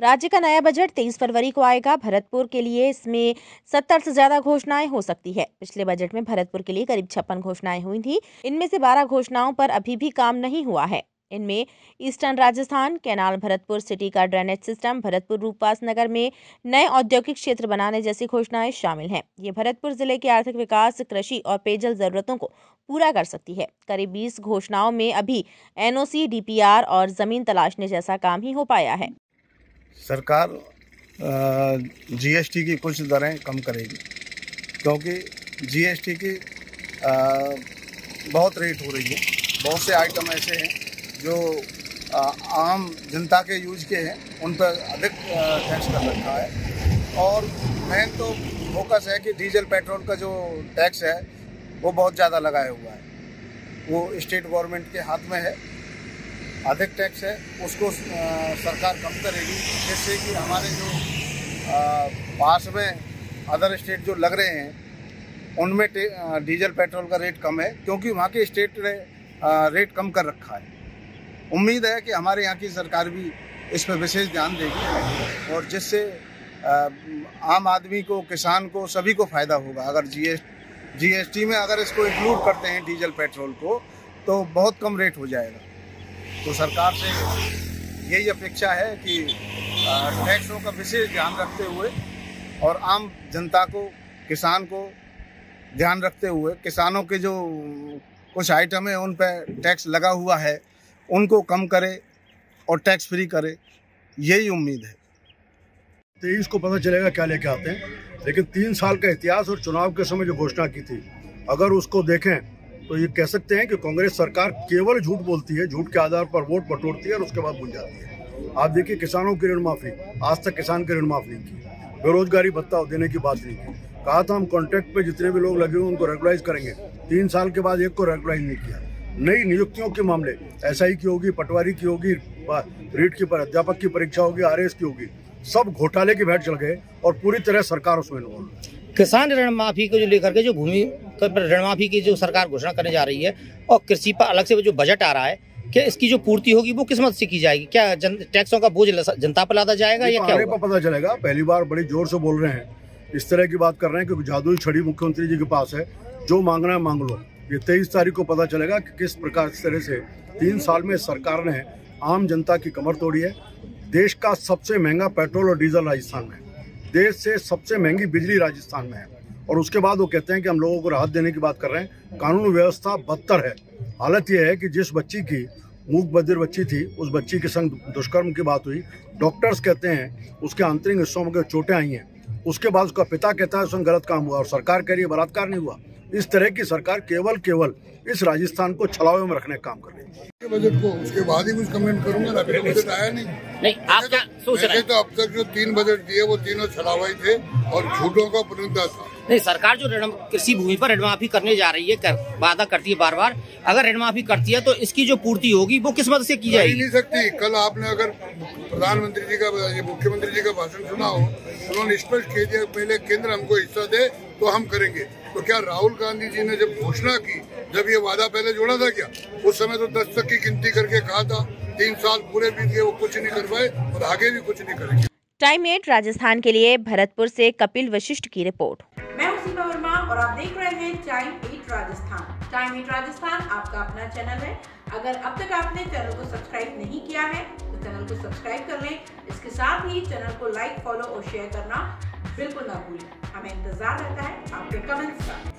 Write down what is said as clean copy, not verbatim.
राज्य का नया बजट 23 फरवरी को आएगा। भरतपुर के लिए इसमें 70 से ज्यादा घोषणाएं हो सकती है। पिछले बजट में भरतपुर के लिए करीब 56 घोषणाएं हुई थी। इनमें से 12 घोषणाओं पर अभी भी काम नहीं हुआ है। इनमें eastern Rajasthan canal, Bharatpur city का ड्रेनेज सिस्टम, भरतपुर रूपवास नगर में नए औद्योगिक क्षेत्र बनाने जैसी घोषणाएं शामिल हैं। ये भरतपुर जिले के आर्थिक विकास, कृषि और पेयजल जरूरतों को पूरा कर सकती है। करीब 20 घोषणाओं में अभी एनओसी, डीपीआर और जमीन तलाशने जैसा काम ही हो पाया है। सरकार जीएसटी की कुछ दरें कम करेगी, क्योंकि जीएसटी की बहुत रेट हो रही है। बहुत से आइटम ऐसे हैं जो आम जनता के यूज के हैं, उन पर अधिक टैक्स कर रखा है। और मेन तो फोकस है कि डीजल पेट्रोल का जो टैक्स है वो बहुत ज़्यादा लगाया हुआ है। वो स्टेट गवर्नमेंट के हाथ में है। अधिक टैक्स है उसको सरकार कम करेगी, जिससे कि हमारे जो पास में अदर स्टेट जो लग रहे हैं उनमें डीजल पेट्रोल का रेट कम है, क्योंकि वहाँ के स्टेट ने रेट कम कर रखा है। उम्मीद है कि हमारे यहाँ की सरकार भी इस पर विशेष ध्यान देगी और जिससे आम आदमी को, किसान को, सभी को फ़ायदा होगा। अगर जीएसटी में अगर इसको इंक्लूड करते हैं डीजल पेट्रोल को, तो बहुत कम रेट हो जाएगा। तो सरकार से यही अपेक्षा है कि टैक्सों का विशेष ध्यान रखते हुए और आम जनता को, किसान को ध्यान रखते हुए, किसानों के जो कुछ आइटम है उन पर टैक्स लगा हुआ है उनको कम करे और टैक्स फ्री करे, यही उम्मीद है। 23 को पता चलेगा क्या लेके आते हैं, लेकिन 3 साल का इतिहास और चुनाव के समय जो घोषणा की थी, अगर उसको देखें तो ये कह सकते हैं कि कांग्रेस सरकार केवल झूठ बोलती है, झूठ के आधार पर वोट बटोरती है और उसके बाद भूल जाती है। आप देखिए, किसानों की ऋण माफी, आज तक किसान की ऋण माफ नहीं की। बेरोजगारी भत्ता देने की बात नहीं की। कहा था हम कॉन्ट्रैक्ट पे जितने भी लोग लगे हुए उनको रेगुलाइज करेंगे, 3 साल के बाद एक को रेगुलाइज नहीं किया। नई नियुक्तियों के मामले, एसआई की होगी, पटवारी की होगी, रीट की पर अध्यापक की परीक्षा होगी, आरएएस की होगी, सब घोटाले की भेंट चल गए और पूरी तरह सरकार उसमें इन्वॉल्व। किसान ऋण माफी को जो लेकर के जो भूमि ऋण माफी की जो सरकार घोषणा करने जा रही है और कृषि पर अलग से जो बजट आ रहा है, क्या इसकी जो पूर्ति होगी वो किस मद से की जाएगी? क्या टैक्सों का बोझ जनता पर लादा जाएगा या क्या होगा? पता चलेगा। पहली बार बड़ी जोर से बोल रहे हैं, इस तरह की बात कर रहे हैं क्योंकि जादुई छड़ी मुख्यमंत्री जी के पास है, जो मांगना है मांग लो। ये 23 तारीख को पता चलेगा कि किस प्रकार इस तरह से 3 साल में सरकार ने आम जनता की कमर तोड़ी है। देश का सबसे महंगा पेट्रोल और डीजल राजस्थान में, देश से सबसे महंगी बिजली राजस्थान में है, और उसके बाद वो कहते हैं कि हम लोगों को राहत देने की बात कर रहे हैं। कानून व्यवस्था बदतर है। हालत यह है कि जिस बच्ची की मूक बधिर बच्ची थी, उस बच्ची के संग दुष्कर्म की बात हुई, डॉक्टर्स कहते हैं उसके आंतरिक हिस्सों में चोटें आई हैं, उसके बाद उसका पिता कहता है उसमें गलत काम हुआ और सरकार कह रही है बलात्कार नहीं हुआ। इस तरह की सरकार केवल इस राजस्थान को छलावे में रखने का काम कर रही है। बजट को उसके बाद ही कुछ कमेंट करूंगा। अभी तो बजट आया नहीं। आप क्या सोच रहे हैं? तो अब तक जो 3 बजट दिए वो तीनों छलावाई थे और झूठों का पुलिंदा था। नहीं, सरकार जो कृषि भूमि पर ऋण माफी करने जा रही है, वादा करती है बार बार, अगर ऋण माफी करती है तो इसकी जो पूर्ति होगी वो किस मद से की जाएगी? नहीं सकती। कल आपने अगर प्रधानमंत्री जी का, मुख्यमंत्री जी का भाषण सुना हो, उन्होंने स्पष्ट कह दिया पहले केंद्र हमको हिस्सा दे तो हम करेंगे। तो क्या राहुल गांधी जी ने जब घोषणा की, जब ये वादा पहले जोड़ा था क्या? उस समय तो 10 तक की गिनती करके कहा था। 3 साल पूरे बीत गए, वो कुछ नहीं कर पाए और आगे भी कुछ नहीं करेंगे। टाइम 8 राजस्थान के लिए भरतपुर से कपिल वशिष्ठ की रिपोर्ट। मैं हूं सीमा वर्मा और आप देख रहे हैं टाइम 8 राजस्थान। टाइम 8 राजस्थान आपका अपना चैनल है। अगर अब तक आपने चैनल को सब्सक्राइब नहीं किया है तो चैनल को सब्सक्राइब कर लें। इसके साथ ही चैनल को लाइक, फॉलो और शेयर करना बिल्कुल ना भूलें। हमें इंतजार रहता है आपके कमेंट्स का।